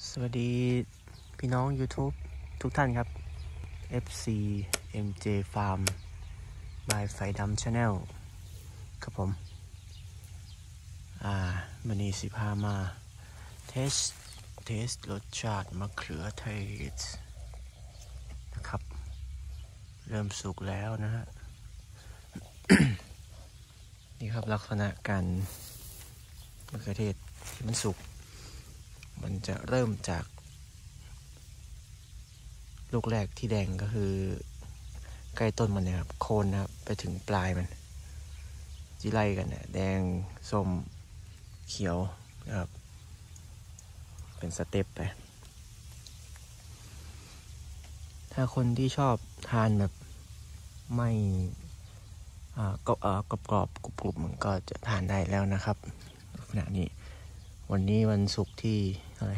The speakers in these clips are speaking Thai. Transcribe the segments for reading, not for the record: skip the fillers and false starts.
สวัสดีพี่น้อง YouTube ทุกท่านครับ FC MJ Farm by ไฟดำ Channel ครับผมวันนี้สิพามาเทสรสชาติมะเขือเทศนะครับเริ่มสุกแล้วนะฮะ นี่ครับลักษณะการมะเขือเทศที่มันสุกมันจะเริ่มจากลูกแรกที่แดงก็คือใกล้ต้นมันเนี่ยครับโคนนะครับไปถึงปลายมันที่ไล่กันเนี่ยแดงส้มเขียวนะครับเป็นสเต็ปไปถ้าคนที่ชอบทานแบบไม่กรอบกรุบมันก็จะทานได้แล้วนะครับขณะนี้วันนี้วันศุกร์ที่อะไร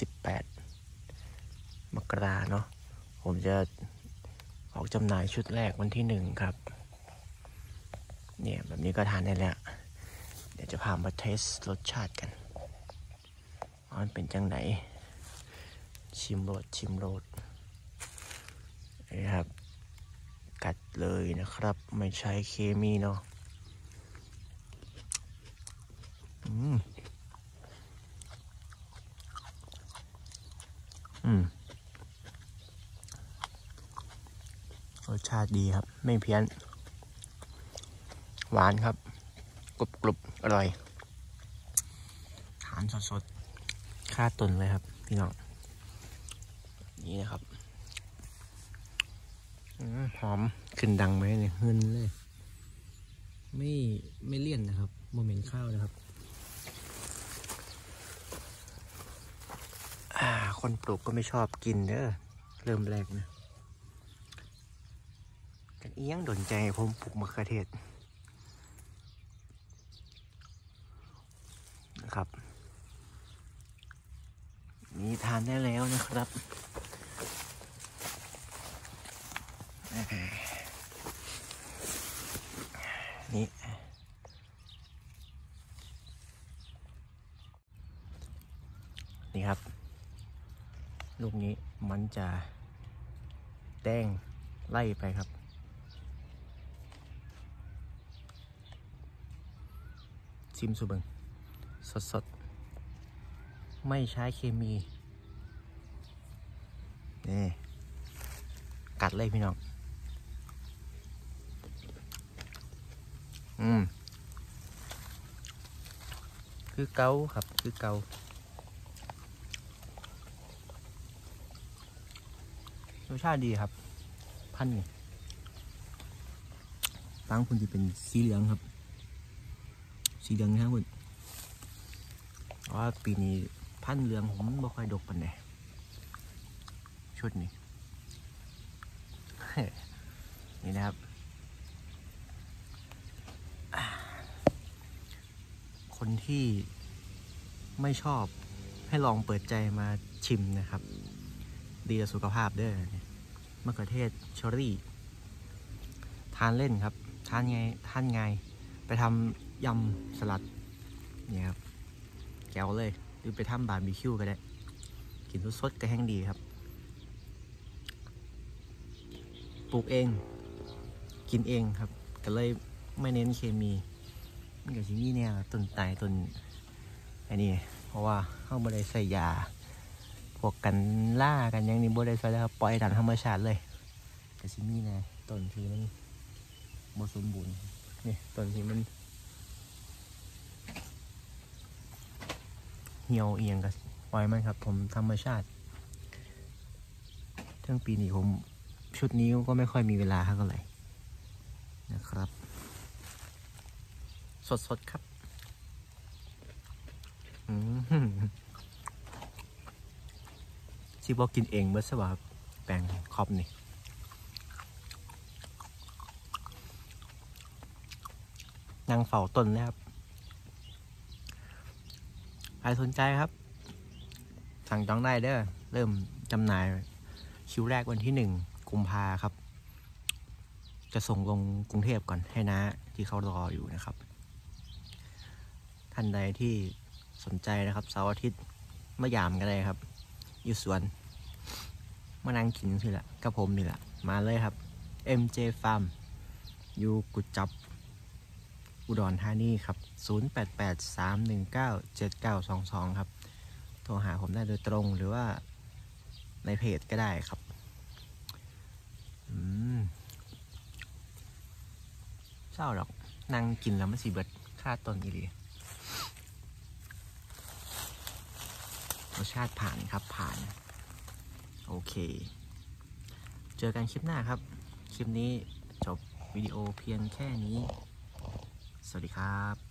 28 มกราเนาะผมจะออกจำหน่ายชุดแรกวันที่1ครับเนี่ยแบบนี้ก็ทานได้แล้วเดี๋ยวจะพามาเทสรสชาติกันมันเป็นจังไหนชิมรสนี่ครับกัดเลยนะครับไม่ใช้เคมีเนาะรสชาติดีครับไม่เพี้ยนหวานครับกรุบอร่อยทานสดค่าตุนเลยครับพี่น้องนี่นะครับหอมขึ้นดังไหมเนี่ยเงินเลยไม่เลี่ยนนะครับโมเมนต์ข้าวนะครับคนปลูกก็ไม่ชอบกินเด้อเริ่มแรกนะกันเอี้ยงโดนใจผมปลูกมะเขือเทศนะครับนี่ทานได้แล้วนะครับนี่ครับลูกนี้มันจะแดงไล่ไปครับชิมสุบังสดไม่ใช้เคมีนี่กัดเลยพี่น้องคือเกาครับคือเการสชาติดีครับพันธุ์บางคนจะเป็นสีเหลืองครับสีเหลืองนะครับคุณเพราะว่าปีนี้พันธุ์เหลืองผมไม่ค่อยดกปานใดชุดนี้ นี่นะครับคนที่ไม่ชอบให้ลองเปิดใจมาชิมนะครับดีต่อสุขภาพด้วยมะเขือเทศเชอรี่ทานเล่นครับทานไงไปทำยำสลัดเนี่ยครับแก้วเลยหรือไปทำบาร์บีคิวก็ได้กินสดๆก็แห้งดีครับปลูกเองกินเองครับก็เลยไม่เน้นเคมีมันก็ที่นี่เนี่ยต้นไตต้นอันนี้เพราะว่าเขาไม่ได้ใส่ยาพวกกันล่ากันยังนี่บ่ได้ใส่แล้วครับปล่อยตามธรรมชาติเลยก็ที่นี่นะต้นที่มันบ่สมบูรณ์นี่ต้นที่มันเหี่ยวเอียงก็ปล่อยมันครับผมธรรมชาติทั้งปีนี้ผมชุดนี้ก็ไม่ค่อยมีเวลาเท่าไหร่นะครับสดครับที่บอกกินเองเมื่อสวัสดิ์แปลงครอบนี่นั่งเฝ้าต้นนะครับใครสนใจครับสั่งจองได้เด้อเริ่มจำหน่ายคิวแรกวันที่1 กุมภาครับจะส่งลงกรุงเทพก่อนให้นะที่เขารออยู่นะครับท่านใดที่สนใจนะครับเสาร์อาทิตย์มายามกันเลยครับอยู่สวนมานั่งกินสิละกับผมนี่แหละมาเลยครับ MJ Farm อยู่กุดจับอุดรธานีครับ0883197922ครับโทรหาผมได้โดยตรงหรือว่าในเพจก็ได้ครับเศร้าหรอกนั่งกินแล้วมันสิเบิดค่าต้นอีหลีรสชาติผ่านครับผ่านโอเคเจอกันคลิปหน้าครับคลิปนี้จบวิดีโอเพียงแค่นี้สวัสดีครับ